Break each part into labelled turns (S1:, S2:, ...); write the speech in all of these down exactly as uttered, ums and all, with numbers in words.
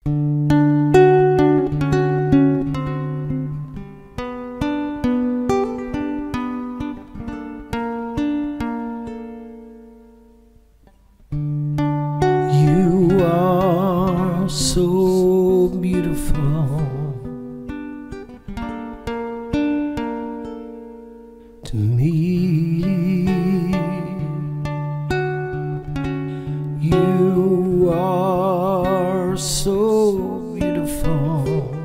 S1: You are so beautiful to me. You are so beautiful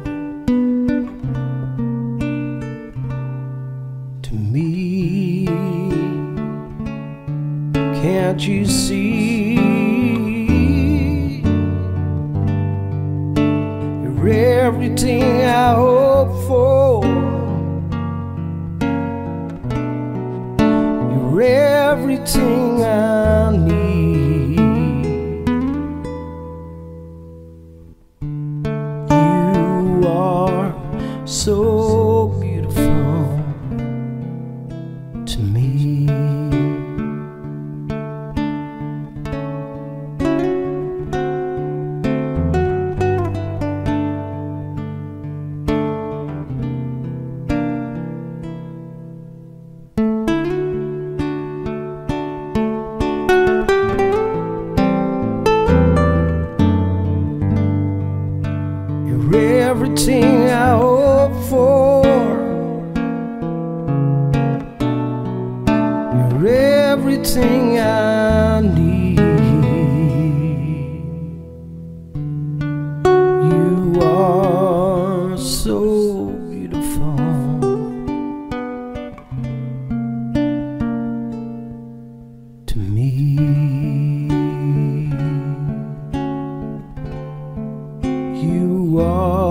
S1: to me. Can't you see? You're everything I hope for. You're everything I need. You are so beautiful to me. You're everything I hope for. You're everything I need. You are so beautiful to me. You are